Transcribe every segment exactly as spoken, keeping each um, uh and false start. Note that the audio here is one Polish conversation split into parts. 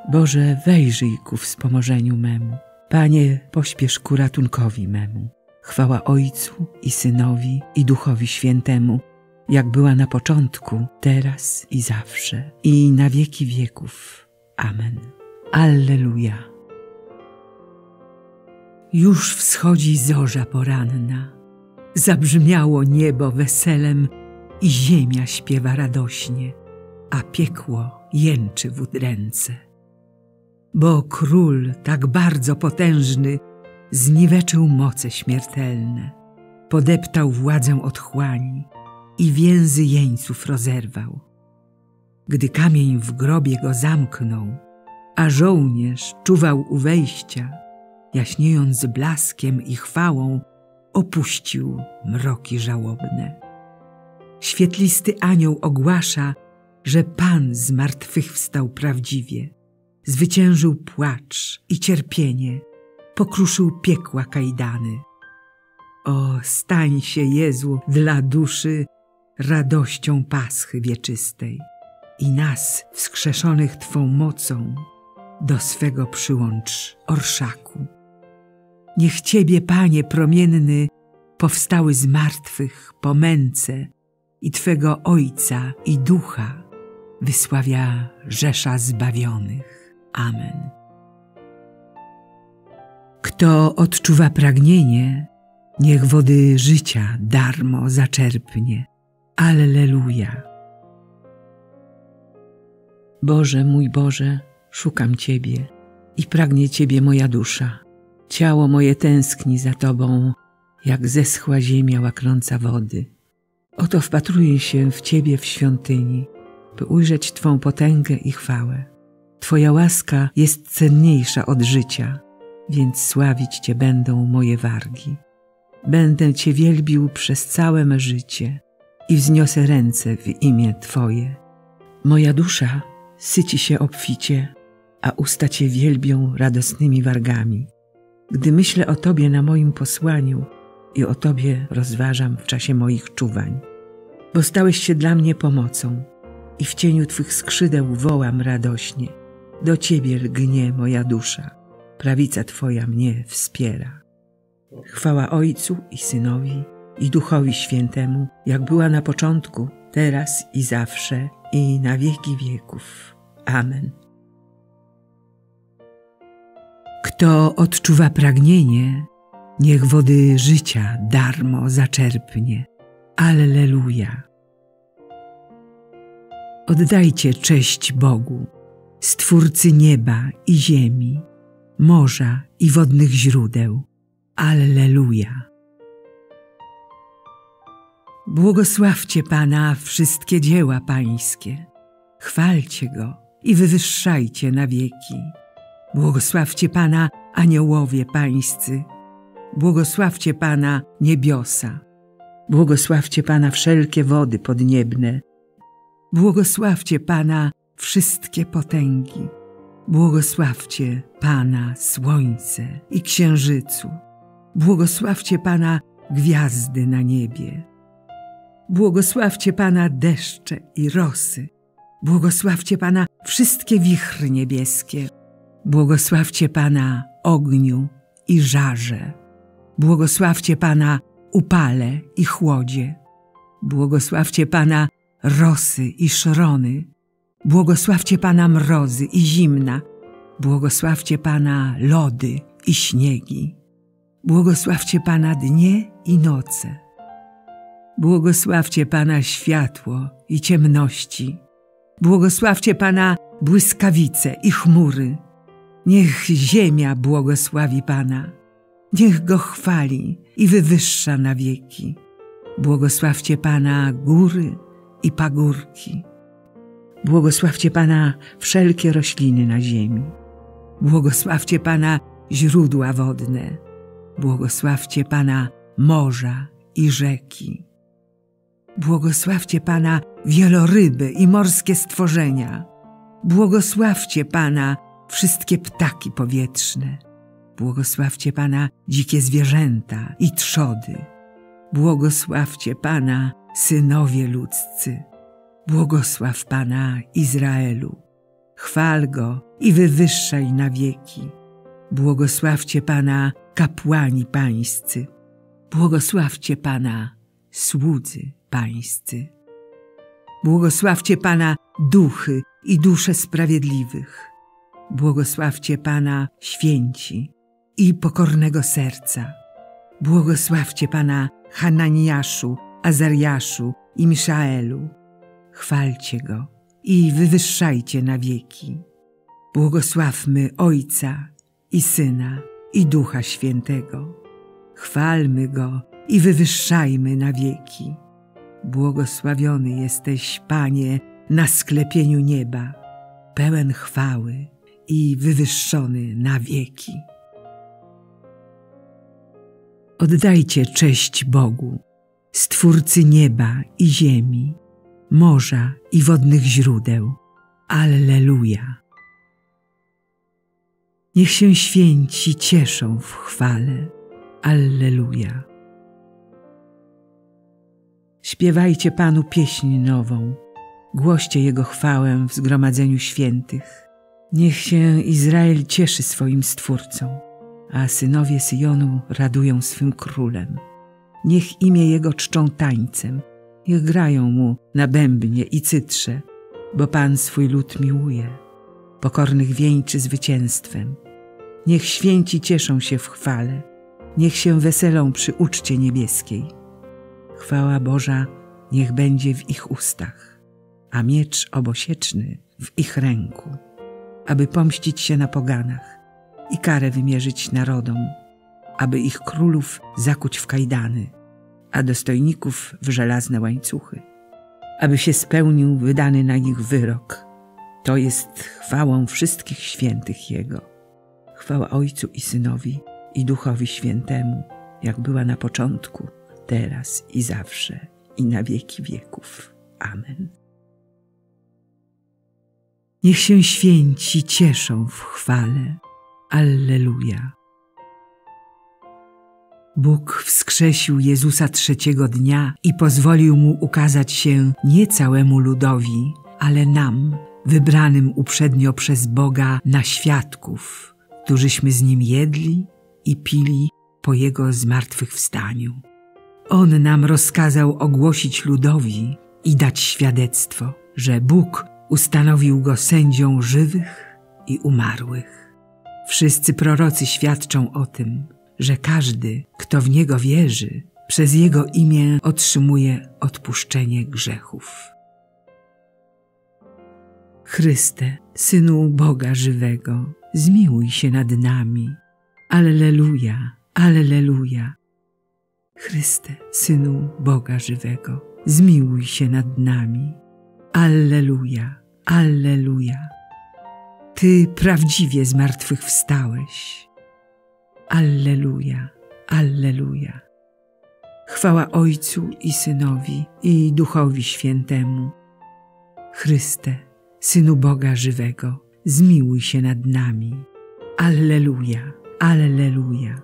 Boże, wejrzyj ku wspomożeniu memu. Panie, pośpiesz ku ratunkowi memu. Chwała Ojcu i Synowi i Duchowi Świętemu, jak była na początku, teraz i zawsze, i na wieki wieków. Amen. Alleluja. Już wschodzi zorza poranna, zabrzmiało niebo weselem i ziemia śpiewa radośnie, a piekło jęczy w udręce. Bo Król tak bardzo potężny zniweczył moce śmiertelne, podeptał władzę otchłani i więzy jeńców rozerwał. Gdy kamień w grobie go zamknął, a żołnierz czuwał u wejścia, jaśniejąc blaskiem i chwałą, opuścił mroki żałobne. Świetlisty anioł ogłasza, że Pan zmartwychwstał prawdziwie, zwyciężył płacz i cierpienie, pokruszył piekła kajdany. O, stań się, Jezu, dla duszy radością Paschy wieczystej i nas, wskrzeszonych Twą mocą, do swego przyłącz orszaku. Niech Ciebie, Panie promienny, powstały z martwych po męce i Twego Ojca i Ducha wysławia rzesza zbawionych. Amen. Kto odczuwa pragnienie, niech wody życia darmo zaczerpnie. Alleluja. Boże, mój Boże, szukam Ciebie i pragnie Ciebie moja dusza. Ciało moje tęskni za Tobą, jak zeschła ziemia łaknąca wody. Oto wpatruję się w Ciebie w świątyni, by ujrzeć Twą potęgę i chwałę. Twoja łaska jest cenniejsza od życia, więc sławić Cię będą moje wargi. Będę Cię wielbił przez całe me życie i wzniosę ręce w imię Twoje. Moja dusza syci się obficie, a usta Cię wielbią radosnymi wargami. Gdy myślę o Tobie na moim posłaniu i o Tobie rozważam w czasie moich czuwań. Bo stałeś się dla mnie pomocą i w cieniu Twych skrzydeł wołam radośnie. Do Ciebie lgnie moja dusza, prawica Twoja mnie wspiera. Chwała Ojcu i Synowi i Duchowi Świętemu, jak była na początku, teraz i zawsze, i na wieki wieków. Amen. Kto odczuwa pragnienie, niech wody życia darmo zaczerpnie. Alleluja. Oddajcie cześć Bogu, Stwórcy nieba i ziemi, morza i wodnych źródeł. Alleluja. Błogosławcie Pana wszystkie dzieła Pańskie. Chwalcie Go i wywyższajcie na wieki. Błogosławcie Pana aniołowie Pańscy. Błogosławcie Pana niebiosa. Błogosławcie Pana wszelkie wody podniebne. Błogosławcie Pana wszystkie potęgi. Błogosławcie Pana słońce i księżycu. Błogosławcie Pana gwiazdy na niebie. Błogosławcie Pana deszcze i rosy. Błogosławcie Pana wszystkie wichry niebieskie. Błogosławcie Pana ogniu i żarze. Błogosławcie Pana upale i chłodzie. Błogosławcie Pana rosy i szrony. Błogosławcie Pana mrozy i zimna. Błogosławcie Pana lody i śniegi. Błogosławcie Pana dnie i noce. Błogosławcie Pana światło i ciemności. Błogosławcie Pana błyskawice i chmury. Niech ziemia błogosławi Pana. Niech Go chwali i wywyższa na wieki. Błogosławcie Pana góry i pagórki. Błogosławcie Pana wszelkie rośliny na ziemi. Błogosławcie Pana źródła wodne. Błogosławcie Pana morza i rzeki. Błogosławcie Pana wieloryby i morskie stworzenia. Błogosławcie Pana wszystkie ptaki powietrzne. Błogosławcie Pana dzikie zwierzęta i trzody. Błogosławcie Pana synowie ludzcy. Błogosław Pana Izraelu. Chwal Go i wywyższaj na wieki. Błogosławcie Pana kapłani pańscy. Błogosławcie Pana słudzy pańscy. Błogosławcie Pana duchy i dusze sprawiedliwych. Błogosławcie Pana święci i pokornego serca. Błogosławcie Pana Hananiaszu, Azariaszu i Miszaelu. Chwalcie Go i wywyższajcie na wieki. Błogosławmy Ojca i Syna i Ducha Świętego. Chwalmy Go i wywyższajmy na wieki. Błogosławiony jesteś, Panie, na sklepieniu nieba, pełen chwały i wywyższony na wieki. Oddajcie cześć Bogu, Stwórcy nieba i ziemi, morza i wodnych źródeł. Alleluja! Niech się święci cieszą w chwale. Alleluja! Śpiewajcie Panu pieśń nową, głoście Jego chwałę w zgromadzeniu świętych. Niech się Izrael cieszy swoim Stwórcą, a synowie Syjonu radują swym Królem. Niech imię Jego czczą tańcem, niech grają Mu na bębnie i cytrze, bo Pan swój lud miłuje, pokornych wieńczy zwycięstwem. Niech święci cieszą się w chwale, niech się weselą przy uczcie niebieskiej. Chwała Boża niech będzie w ich ustach, a miecz obosieczny w ich ręku, aby pomścić się na poganach i karę wymierzyć narodom, aby ich królów zakuć w kajdany, a dostojników w żelazne łańcuchy, aby się spełnił wydany na nich wyrok. To jest chwałą wszystkich świętych Jego. Chwała Ojcu i Synowi i Duchowi Świętemu, jak była na początku, teraz i zawsze, i na wieki wieków. Amen. Niech się święci cieszą w chwale. Alleluja. Bóg wskrzesił Jezusa trzeciego dnia i pozwolił Mu ukazać się nie całemu ludowi, ale nam, wybranym uprzednio przez Boga na świadków, którzyśmy z Nim jedli i pili po Jego zmartwychwstaniu. On nam rozkazał ogłosić ludowi i dać świadectwo, że Bóg ustanowił Go sędzią żywych i umarłych. Wszyscy prorocy świadczą o tym, że każdy, kto w Niego wierzy, przez Jego imię otrzymuje odpuszczenie grzechów. Chryste, Synu Boga żywego, zmiłuj się nad nami. Alleluja, alleluja. Chryste, Synu Boga żywego, zmiłuj się nad nami. Alleluja, alleluja. Ty prawdziwie zmartwychwstałeś. Alleluja, alleluja. Chwała Ojcu i Synowi i Duchowi Świętemu. Chryste, Synu Boga żywego, zmiłuj się nad nami. Alleluja, alleluja.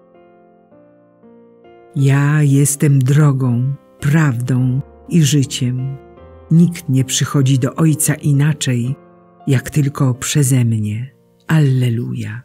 Ja jestem drogą, prawdą i życiem. Nikt nie przychodzi do Ojca inaczej, jak tylko przeze mnie. Alleluja.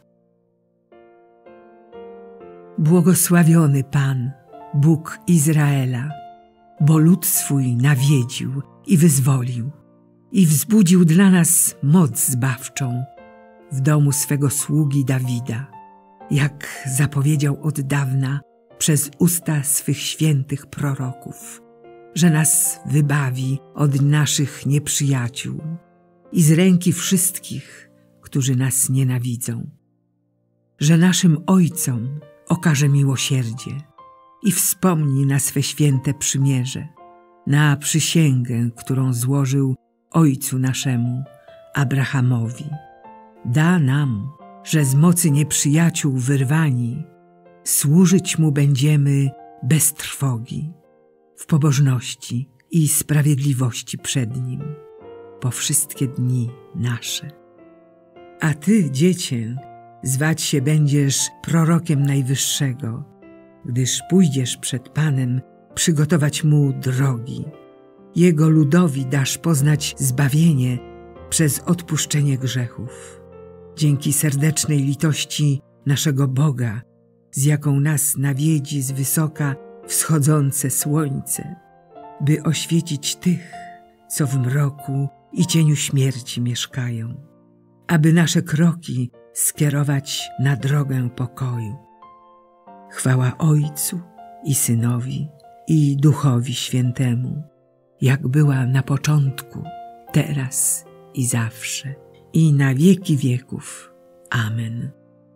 Błogosławiony Pan, Bóg Izraela, bo lud swój nawiedził i wyzwolił i wzbudził dla nas moc zbawczą w domu swego sługi Dawida, jak zapowiedział od dawna przez usta swych świętych proroków, że nas wybawi od naszych nieprzyjaciół i z ręki wszystkich, którzy nas nienawidzą, że naszym ojcom okaże miłosierdzie i wspomni na swe święte przymierze, na przysięgę, którą złożył ojcu naszemu, Abrahamowi. Da nam, że z mocy nieprzyjaciół wyrwani, służyć Mu będziemy bez trwogi, w pobożności i sprawiedliwości przed Nim, po wszystkie dni nasze. A Ty, Dziecię, zwać się będziesz prorokiem Najwyższego, gdyż pójdziesz przed Panem przygotować Mu drogi. Jego ludowi dasz poznać zbawienie przez odpuszczenie grzechów dzięki serdecznej litości naszego Boga, z jaką nas nawiedzi z wysoka wschodzące słońce, by oświecić tych, co w mroku i cieniu śmierci mieszkają, aby nasze kroki skierować na drogę pokoju. Chwała Ojcu i Synowi i Duchowi Świętemu, jak była na początku, teraz i zawsze, i na wieki wieków. Amen.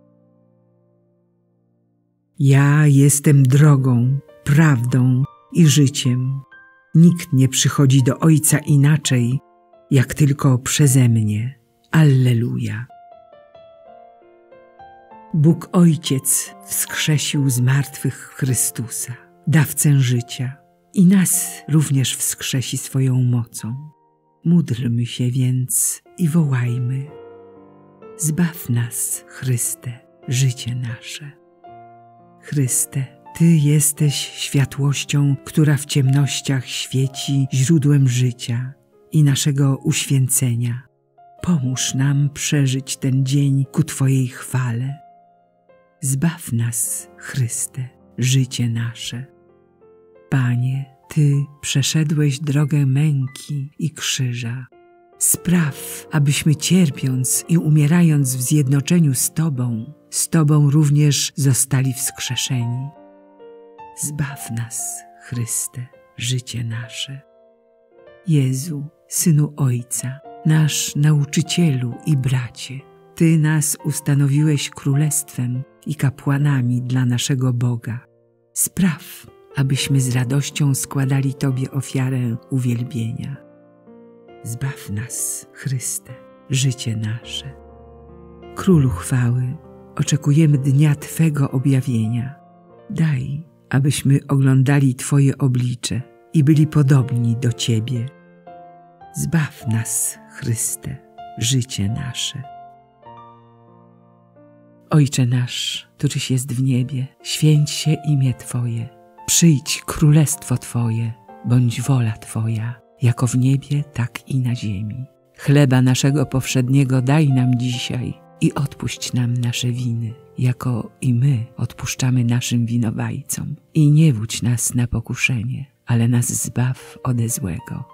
Ja jestem drogą, prawdą i życiem. Nikt nie przychodzi do Ojca inaczej, jak tylko przeze mnie. Alleluja. Bóg Ojciec wskrzesił z martwych Chrystusa, dawcę życia, i nas również wskrzesi swoją mocą. Módlmy się więc i wołajmy: zbaw nas, Chryste, życie nasze. Chryste, Ty jesteś światłością, która w ciemnościach świeci, źródłem życia i naszego uświęcenia. Pomóż nam przeżyć ten dzień ku Twojej chwale. Zbaw nas, Chryste, życie nasze. Panie, Ty przeszedłeś drogę męki i krzyża. Spraw, abyśmy cierpiąc i umierając w zjednoczeniu z Tobą, z Tobą również zostali wskrzeszeni. Zbaw nas, Chryste, życie nasze. Jezu, Synu Ojca, nasz nauczycielu i bracie, Ty nas ustanowiłeś królestwem i kapłanami dla naszego Boga. Spraw, abyśmy z radością składali Tobie ofiarę uwielbienia. Zbaw nas, Chryste, życie nasze. Królu chwały, oczekujemy dnia Twego objawienia. Daj, abyśmy oglądali Twoje oblicze i byli podobni do Ciebie. Zbaw nas, Chryste, życie nasze. Ojcze nasz, któryś jest w niebie, święć się imię Twoje. Przyjdź królestwo Twoje, bądź wola Twoja, jako w niebie, tak i na ziemi. Chleba naszego powszedniego daj nam dzisiaj i odpuść nam nasze winy, jako i my odpuszczamy naszym winowajcom. I nie wódź nas na pokuszenie, ale nas zbaw ode złego.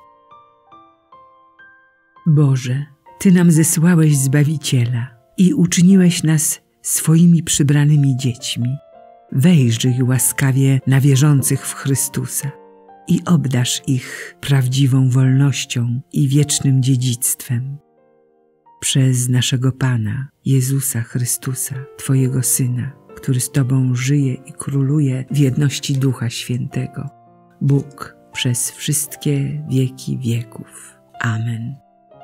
Boże, Ty nam zesłałeś Zbawiciela i uczyniłeś nas swoimi przybranymi dziećmi. Wejrzyj łaskawie na wierzących w Chrystusa i obdarz ich prawdziwą wolnością i wiecznym dziedzictwem. Przez naszego Pana, Jezusa Chrystusa, Twojego Syna, który z Tobą żyje i króluje w jedności Ducha Świętego, Bóg przez wszystkie wieki wieków. Amen.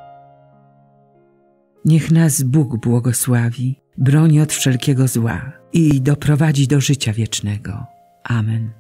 Niech nas Bóg błogosławi, broni od wszelkiego zła i doprowadzi do życia wiecznego. Amen.